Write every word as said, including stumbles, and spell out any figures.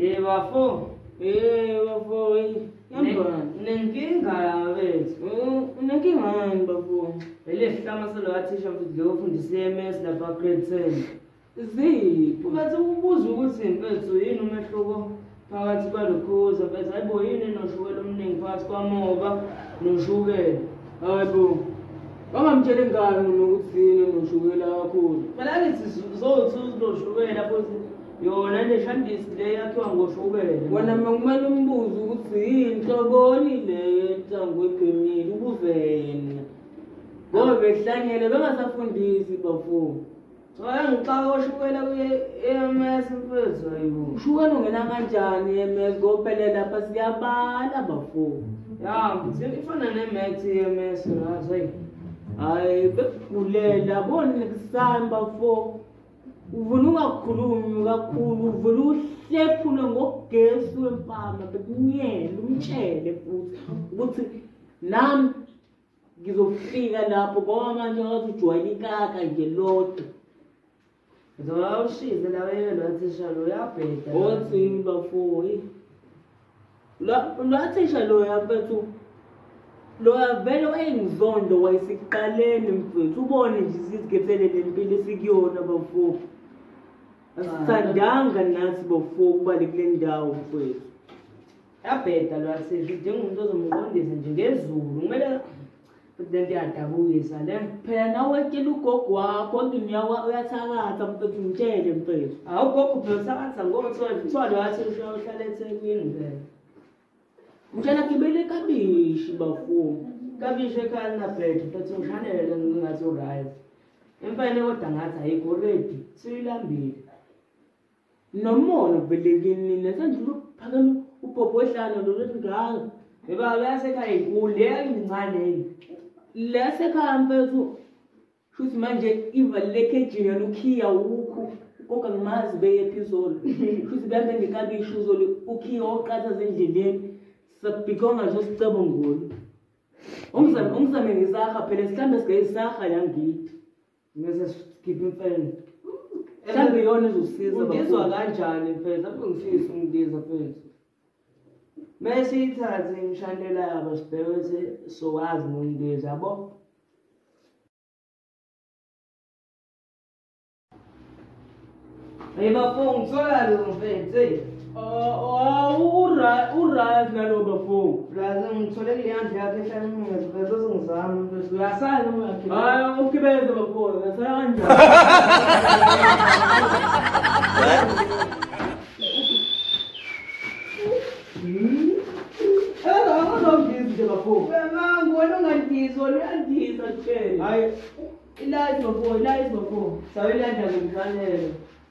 Eh bafo. Eh bafo. Nenkinga bethu. Unenkinga ngani bafo? Elihlama selwathisha futhi lo ufundisa I M S lapha grade ten. Zipho Bathi ubuza ukuthi mfethu yini umehluko phakathi kwalokhuza mfethu hayibo yini noshukela omningi phakathi kwamoba noshukela. Hayibo. Bangamtshela ngani nokuthi yini noshukela kakhulu? Phela lithi zothu uzoshukela futhi yona le shandisi le yakhiwa ngoshukela. Wena kumele umbuze ukuthi yini hloboni le entsango eqinile ubuzena. Ngoba behlanyele bengasafundisi bafo. Cha ngicaka ushukela kwi M S mfethu hayibo. Ushukela ungena kanjani M S ngophelele lapha siyabala bafo. Ya futhi ifana neMax I M S hayi. Hayi bekugulela bona kusamba fo. Uvula ungakhulumi kakhulu uvula uhlephule ngogesi wempama bekunyela umtshele futhi ukuthi nami ngizofika lapho ngoba manje ngathi ujwayele ikaka nje lodwa. Ngizoba ushize la yelo athisha lo yabheda. Othi bafo la lathisha lo yabethu lo yavele wayengizondo wayesiqaleni mfethu ubone nje sizigethele lempilo esikuyona bafo. Asithandanga nathi bafo kuba kule ndawo mfethu. Yabheda lo athisha udinga umuntu ozomqondisa nje ngezulu kumele Then yadabukisa le phela nawe etshela ugogo wakho nginyawa uyathakatha mfethu ngitshele mfethu. Hawu gogo phela usakatha ngo-twelve kuthiwa lo wathi uhlala eThekwini phela. Mtshela gibele kabishi bafo. Kabishi ekhaya linabheda mfethu ngishanele ngingathi uright. Emfane kodwa ngathi ayikho ready siyilambile. Nomona velekini nesandla ukuphakela ubhobho wehlala lo lethi ngaka. Eba bayasekhaya inkulu le incane. Lesekhaya mfethu shuthi manje ivaleke ejina ukhiya ukhu konke ngimazi beye phezulu shuthi bambe ngekabishi uzolo ukhiya oqatha zendleleni sabhikonga nje sicebo ngolo ungizame ungizame ngisaha phela sihambe sigayisaha yangithi Ngese sikhiphe imfene. mhlambe yona izosiza Ngizwa kanjani mfethu apho ngifisa ungidiza mfethu. Mase ithathe imshandela yabo sibheke ukuthi sowazi nondiza yabo. Hey bafo ngithola lo mfethu. oh ura ura nalo bafo Lazo ngithole le yandla yakhe ehlala emuzi bese sengizama mfethu uyasala uma yakhe. hayi ukibeze bafo ngasaya kanjani Mangu wena ungandizwa uyandiza tshela. hayi ilazi bafo ilazi bafo Sawelanda ngimfanele.